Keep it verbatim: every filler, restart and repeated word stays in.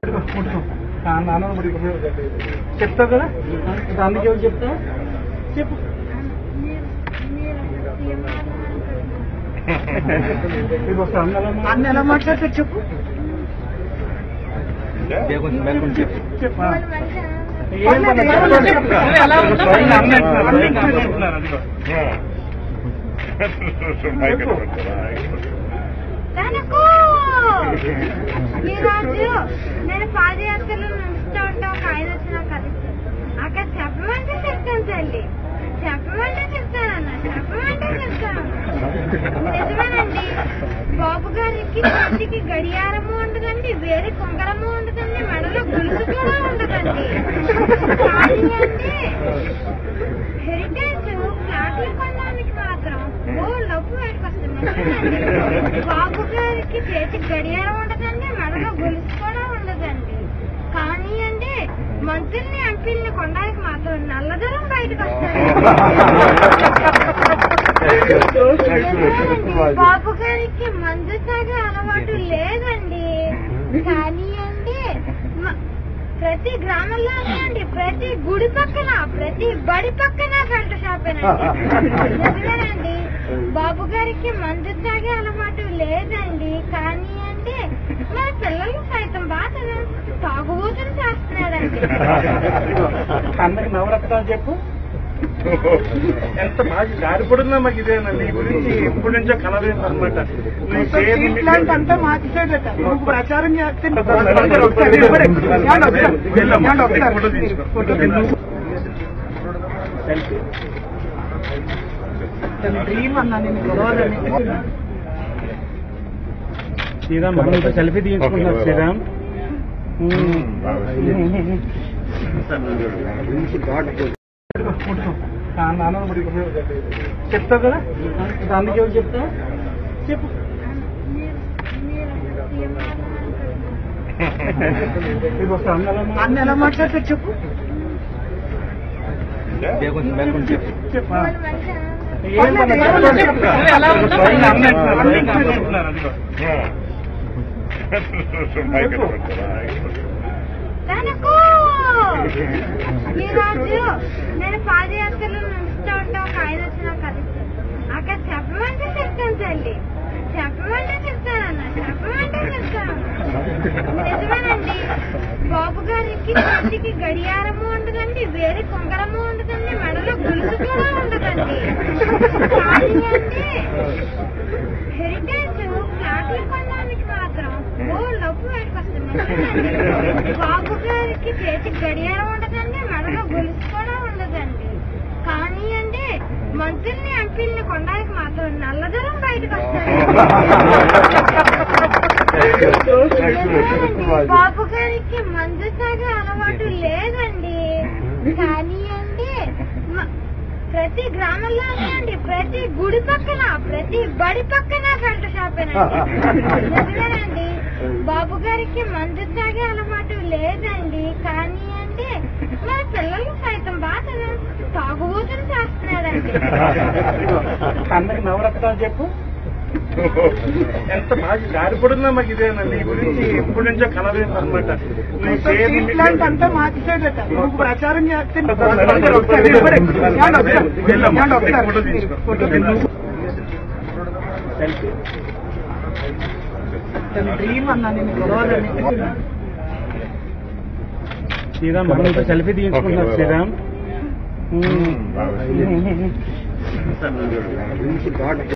చెప్తావు కదా అందుకే చెప్తా చెప్పు అన్న ఎలా మాట్లాడతారు చెప్పు చెప్పు ఈరోజు నేను పాదయాత్రలో నడుస్తూ ఉంటా ఒక ఆయన వచ్చిన కలిసి అక్కడ చెప్పమంటే చెప్తాను తల్లి చెప్పమంటే చెప్తానన్న చెప్పమంటే చెప్తాను నిజమేనండి. బాబు గారికి చేతికి గడియారము ఉండదండి, వేరే కొంగరము ఉండదండి, మెడలో గులుసు కూడా ఉండదండి. కానీ అంటే హెరిటేజ్ ఫ్లాట్లు కొనడానికి మాత్రం ఓ డబ్బు వేడుకొస్తుంది. బాబు గారికి చేతికి గడియారం ఉండదండి, మెడలో గొలుసు కూడా ఉండదండి. కానీ అంటే మంత్రుల్ని ఎంపీల్ని కొనడానికి మాత్రం నల్లధనం బయటకు వస్తుంది. బాబు గారికి మందు తాగే అలవాటు లేదండి. కానీ అంటే ప్రతి గ్రామంలోనే అండి, ప్రతి గుడి పక్కన, ప్రతి బడి పక్కన గంట షాపేనండి. బాబు గారికి మందు తాగే అలవాటు లేదండి. కానీ అంటే మన పిల్లలు సైతం బాగా తాగుబోతులు చేస్తున్నాడండి. అందరికి నవరత్నాలు చెప్పు. ఎంత బాగా గారిపడున్నా మాకు ఇదేనండి. ఈ గురించి ఎప్పటి నుంచో కలలేదు అనమాట. అంతా మార్చేదట ప్రచారం చేస్తే డ్రీమ్ అన్నా నేను గొడవలని శ్రీరామ్ మనతో సెల్ఫీ తీసుకున్నారు. శ్రీరామ్ చెప్తావు కదా అందుకే చెప్తా చెప్పు అన్న ఎలా మాట్లాడతారు చెప్పు చెప్పు ఈరోజు నేను పాదయాత్రలో నడుస్తూ ఉంటా ఒక ఆయన వచ్చిన కలిసి అక్కడ చెప్పమంటే చెప్తాను తల్లి చెప్పమంటే చెప్తానన్న చెప్పమంటే చెప్తాను నిజమేనండి. బాబు గారికి చేతికి గడియారము ఉండదండి, వేరే కొంగరము ఉండదండి, మెడలో గులుసు కూడా ఉండదండి. కానీ అంటే హెరిటేజ్ ఫ్లాట్లు కొనడానికి మాత్రం ఓ డబ్బు వేడుకొస్తుంది. బాబు గారికి చేతికి గడియారం ఉండదండి, మెడలో గొలుసు కూడా ఉండదండి. కానీ అంటే మంత్రుల్ని ఎంపీల్ని కొనడానికి మాత్రం నల్లధనం బయటకు వస్తుంది. బాబు గారికి మందు తాగే అలవాటు లేదండి. కానీ అంటే ప్రతి గ్రామంలోనే అండి, ప్రతి గుడి పక్కన, ప్రతి బడి పక్కన గంట షాపేనండి. బాబు గారికి మందు తాగే అలవాటు లేదండి. కానీ అంటే మన పిల్లలు సైతం బాగా తాగుబోతులు చేస్తున్నాడండి. అందరికి నవరత్నాలు చెప్పు. ఎంత బాగా గారిపడున్నా మాకు ఇదేనండి. ఈ గురించి ఎప్పటి నుంచో కలలేదు అనమాట. అంతా మార్చేదట ప్రచారం చేస్తే డ్రీమ్ అన్నా నేను గొడవలని శ్రీరామ్ మనతో సెల్ఫీ తీసుకున్నారు. శ్రీరామ్